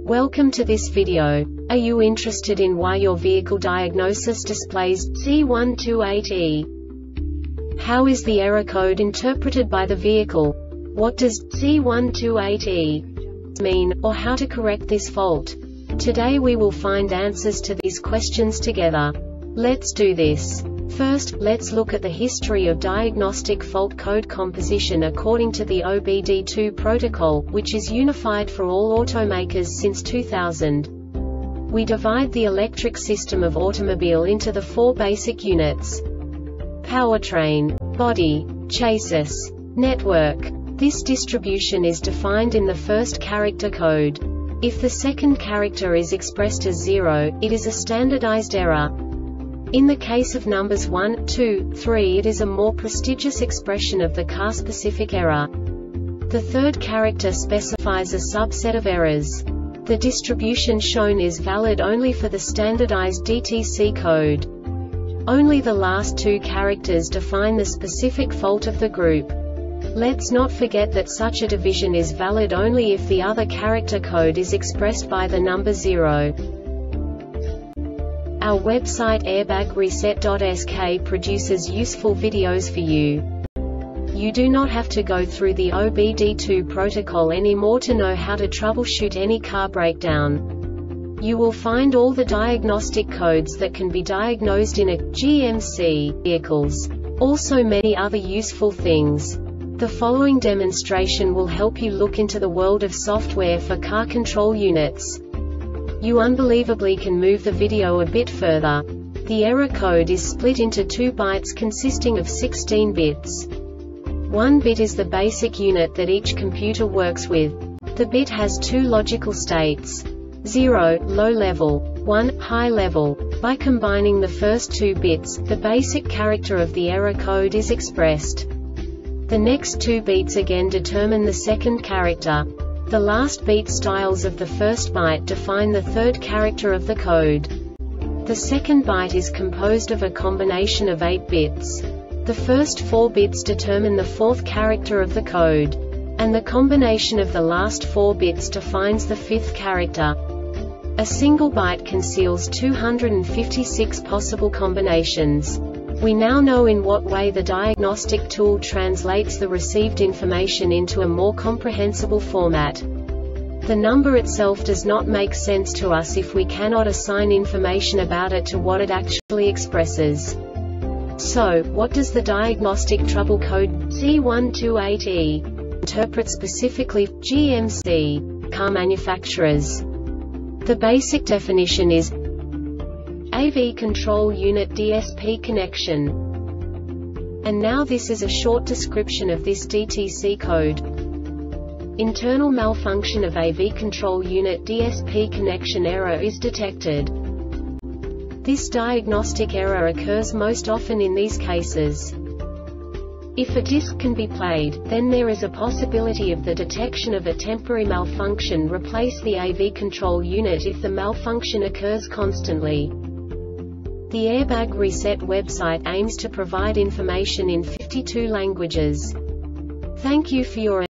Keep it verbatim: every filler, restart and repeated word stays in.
Welcome to this video. Are you interested in why your vehicle diagnosis displays C one two eight E? How is the error code interpreted by the vehicle? What does C one two eight E mean, or how to correct this fault? Today we will find answers to these questions together. Let's do this. First, let's look at the history of diagnostic fault code composition according to the O B D two protocol, which is unified for all automakers since two thousand. We divide the electric system of automobile into the four basic units: powertrain, body, chassis, network. This distribution is defined in the first character code. If the second character is expressed as zero, it is a standardized error. In the case of numbers one, two, three, it is a more prestigious expression of the car-specific error. The third character specifies a subset of errors. The distribution shown is valid only for the standardized D T C code. Only the last two characters define the specific fault of the group. Let's not forget that such a division is valid only if the other character code is expressed by the number zero. Our website airbag reset dot S K produces useful videos for you. You do not have to go through the O B D two protocol anymore to know how to troubleshoot any car breakdown. You will find all the diagnostic codes that can be diagnosed in a G M C vehicles. Also many other useful things. The following demonstration will help you look into the world of software for car control units. You unbelievably can move the video a bit further. The error code is split into two bytes consisting of sixteen bits. One bit is the basic unit that each computer works with. The bit has two logical states: zero, low level, one, high level. By combining the first two bits, the basic character of the error code is expressed. The next two beats again determine the second character. The last beat styles of the first byte define the third character of the code. The second byte is composed of a combination of eight bits. The first four bits determine the fourth character of the code. And the combination of the last four bits defines the fifth character. A single byte conceals two hundred fifty-six possible combinations. We now know in what way the diagnostic tool translates the received information into a more comprehensible format. The number itself does not make sense to us if we cannot assign information about it to what it actually expresses. So, what does the diagnostic trouble code C one two eight E interpret specifically for G M C car manufacturers? The basic definition is A V control unit D S P connection. And now this is a short description of this D T C code. Internal malfunction of A V control unit D S P connection error is detected. This diagnostic error occurs most often in these cases. If a disk can be played, then there is a possibility of the detection of a temporary malfunction. Replace the A V control unit if the malfunction occurs constantly. The Airbag Reset website aims to provide information in fifty-two languages. Thank you for your